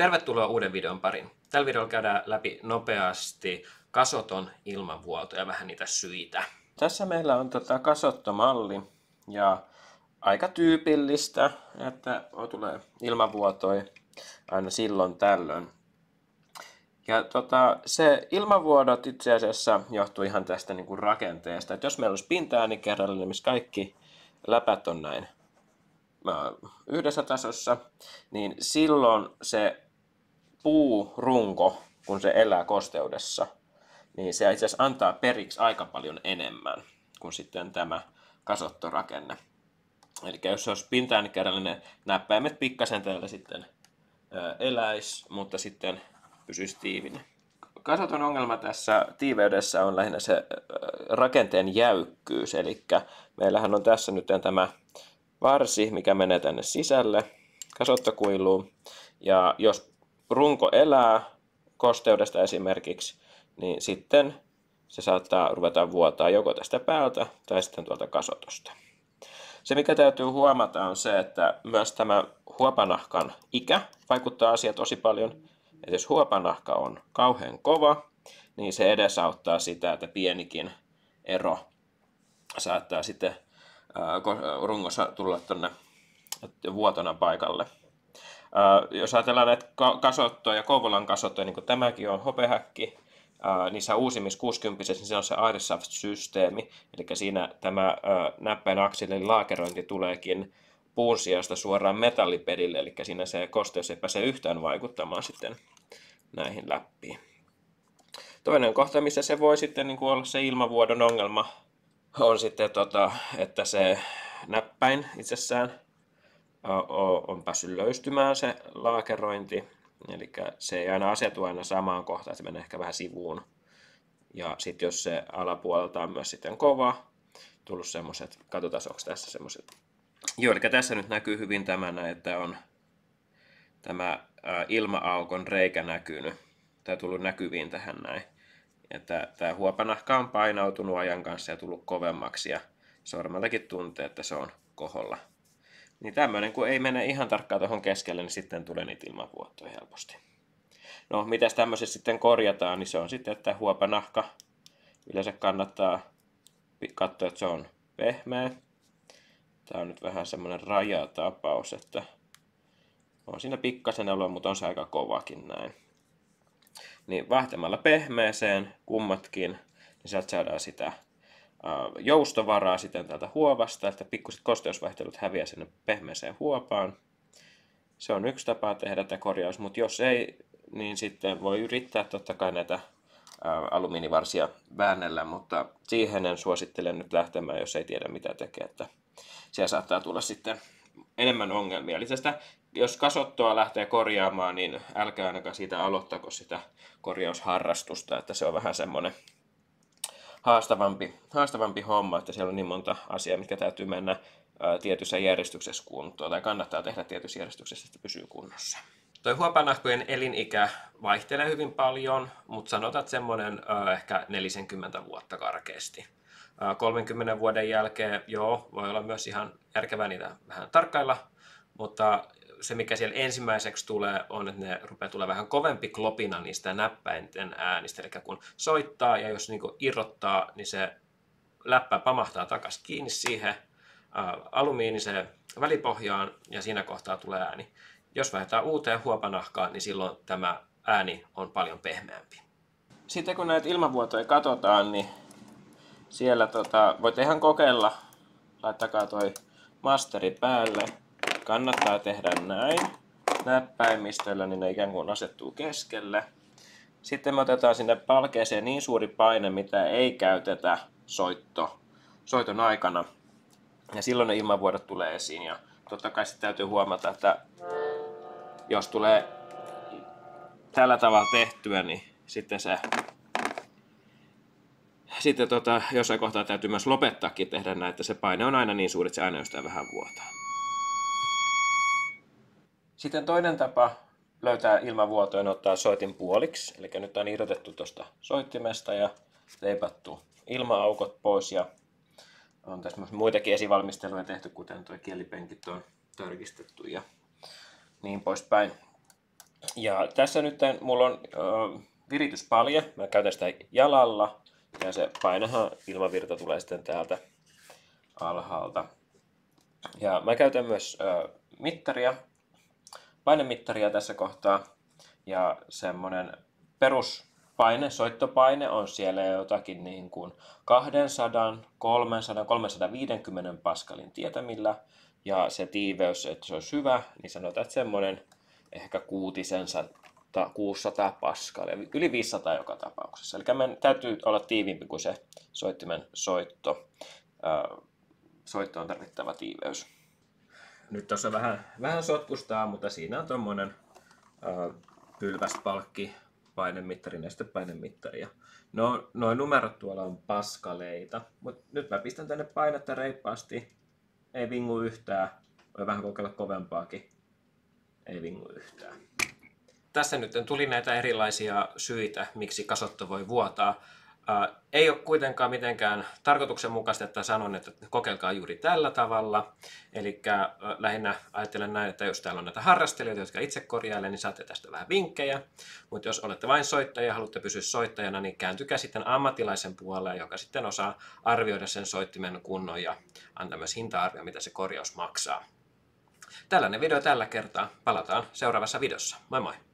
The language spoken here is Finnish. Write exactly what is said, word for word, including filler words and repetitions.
Tervetuloa uuden videon pariin. Tällä videolla käydään läpi nopeasti kasoton ilmanvuoto ja vähän niitä syitä. Tässä meillä on tota kasottomalli ja aika tyypillistä, että tulee ilmanvuotoja aina silloin tällöin. Ja tota, se ilmanvuodot itse asiassa johtuu ihan tästä niin kuin rakenteesta. Että jos meillä olisi pinta-äänikerrallinen, missä kaikki läpät on näin yhdessä tasossa, niin silloin se puurunko, kun se elää kosteudessa, niin se itse asiassa antaa periksi aika paljon enemmän kuin sitten tämä kasottorakenne. Eli jos se olisi pinta-äänikerrallinen, näppäimet pikkasen täällä sitten eläisi, mutta sitten pysyisi tiivinen. Kasoton ongelma tässä tiiveydessä on lähinnä se rakenteen jäykkyys, eli meillähän on tässä nyt tämä varsi, mikä menee tänne sisälle kasottokuiluun, ja jos runko elää kosteudesta esimerkiksi, niin sitten se saattaa ruveta vuotaa joko tästä päältä tai sitten tuolta kasotosta. Se, mikä täytyy huomata, on se, että myös tämä huopanahkan ikä vaikuttaa asiaan tosi paljon. Et jos huopanahka on kauhean kova, niin se edesauttaa sitä, että pienikin ero saattaa sitten rungossa tulla tuonne vuotona paikalle. Jos ajatellaan näitä kasottoja ja Kouvolan kasottoja, niin kuin tämäkin on hopehäkki, niissä uusimmissa kuusikymppisissä, niin se on se Airsoft-systeemi, eli siinä tämä näppäin akselin laakerointi tuleekin puun sijasta suoraan metallipedille, eli siinä se kosteus ei pääse yhtään vaikuttamaan sitten näihin läppiin. Toinen kohta, missä se voi sitten niin kuin olla se ilmavuodon ongelma, on sitten, tota, että se näppäin itsessään on päässyt löystymään se laakerointi, eli se ei aina asetu aina samaan kohtaan, se menee ehkä vähän sivuun. Ja sitten jos se alapuolelta on myös sitten kova, tullut semmoiset, katsotaan onko tässä semmoiset. Joo, eli tässä nyt näkyy hyvin tämä, että on tämä ilma-aukon reikä näkynyt. Tämä on tullut näkyviin tähän näin. Että tämä huopanahka on painautunut ajan kanssa ja tullut kovemmaksi ja sormellakin tuntee, että se on koholla. Niin tämmöinen, kun ei mene ihan tarkkaan tuohon keskelle, niin sitten tulee niitä ilmanvuotoja helposti. No, mitäs tämmöisessä sitten korjataan, niin se on sitten, että huopanahka yleensä kannattaa katsoa, että se on pehmeä. Tämä on nyt vähän semmoinen rajatapaus, että on siinä pikkasen olo, mutta on se aika kovakin näin. Niin vahtemalla pehmeeseen kummatkin, niin sieltä saadaan sitä joustovaraa sitten täältä huovasta, että pikkuiset kosteusvaihtelut häviää sinne pehmeeseen huopaan. Se on yksi tapa tehdä tämä korjaus, mutta jos ei, niin sitten voi yrittää totta kai näitä alumiinivarsia väännellä, mutta siihen en suosittele nyt lähtemään, jos ei tiedä mitä tekee, että siellä saattaa tulla sitten enemmän ongelmia. Eli tästä, jos kasottoa lähtee korjaamaan, niin älkää ainakaan siitä aloittako sitä korjausharrastusta, että se on vähän semmoinen haastavampi, haastavampi homma, että siellä on niin monta asiaa, mitkä täytyy mennä ää, tietyssä järjestyksessä kuntoon, tai kannattaa tehdä tietyssä järjestyksessä, että pysyy kunnossa. Toi huopanahkojen elinikä vaihtelee hyvin paljon, mutta sanotaan, että semmoinen ää, ehkä neljäkymmentä vuotta karkeasti. Ää, kolmenkymmenen vuoden jälkeen, joo, voi olla myös ihan järkevää niitä vähän tarkkailla, mutta se, mikä siellä ensimmäiseksi tulee, on, että ne rupeaa tulemaan vähän kovempi klopina niistä näppäinten äänistä. Eli kun soittaa ja jos niinku irrottaa, niin se läppä pamahtaa takaisin kiinni siihen ää, alumiiniseen välipohjaan ja siinä kohtaa tulee ääni. Jos vaihdetaan uuteen huopanahkaan, niin silloin tämä ääni on paljon pehmeämpi. Sitten kun näitä ilmanvuotoja katsotaan, niin siellä tota, voitte ihan kokeilla. Laittakaa toi masteri päälle. Kannattaa tehdä näin näppäimistöllä, niin ne ikään kuin asettuu keskelle. Sitten me otetaan sinne palkeeseen niin suuri paine, mitä ei käytetä soitto, soiton aikana. Ja silloin ne ilmanvuodot tulee esiin. Ja totta kai sitten täytyy huomata, että jos tulee tällä tavalla tehtyä, niin sitten se sitten tota, jossain kohtaa täytyy myös lopettaakin tehdä näin, että se paine on aina niin suuri, että se aina jostain vähän vuotaa. Sitten toinen tapa löytää ilmanvuotoja on ottaa soitin puoliksi. Eli nyt on irrotettu tuosta soittimesta ja teipattu ilma-aukot pois. Ja on tässä muitakin esivalmisteluja tehty, kuten tuo kielipenkit on tarkistettu ja niin poispäin. Ja tässä nyt mulla on äh, virityspalje. Mä käytän sitä jalalla ja se painahan ilmavirta tulee sitten täältä alhaalta. Ja mä käytän myös äh, mittaria, painemittaria tässä kohtaa. Ja semmonen peruspaine, soittopaine on siellä jotakin niin kuin kaksisataa, kolmesataa, kolmesataaviisikymmentä paskalin tietämillä. Ja se tiiveys, että se olisi hyvä, niin sanotaan, että semmoinen ehkä kuutisen kuusisataa paskalia, yli viisisataa joka tapauksessa. Eli meidän täytyy olla tiiviimpi kuin se soittimen soitto, äh, soittoon tarvittava tiiveys. Nyt tuossa vähän, vähän sotkustaa, mutta siinä on tuommoinen äh, pylväspalkki, painemittari, nestepainemittari. Ja no, noin numerot tuolla on paskaleita, mutta nyt mä pistän tänne painetta reippaasti. Ei vingu yhtään. Voi vähän kokeilla kovempaakin. Ei vingu yhtään. Tässä nyt tuli näitä erilaisia syitä, miksi kasotto voi vuotaa. Ää, ei ole kuitenkaan mitenkään tarkoituksenmukaista, että sanon, että kokeilkaa juuri tällä tavalla. Eli lähinnä ajattelen näin, että jos täällä on näitä harrastelijoita, jotka itse korjailevat, niin saatte tästä vähän vinkkejä. Mutta jos olette vain soittaja ja haluatte pysyä soittajana, niin kääntykää sitten ammattilaisen puoleen, joka sitten osaa arvioida sen soittimen kunnon ja antaa myös hinta-arvio, mitä se korjaus maksaa. Tällainen video tällä kertaa. Palataan seuraavassa videossa. Moi moi!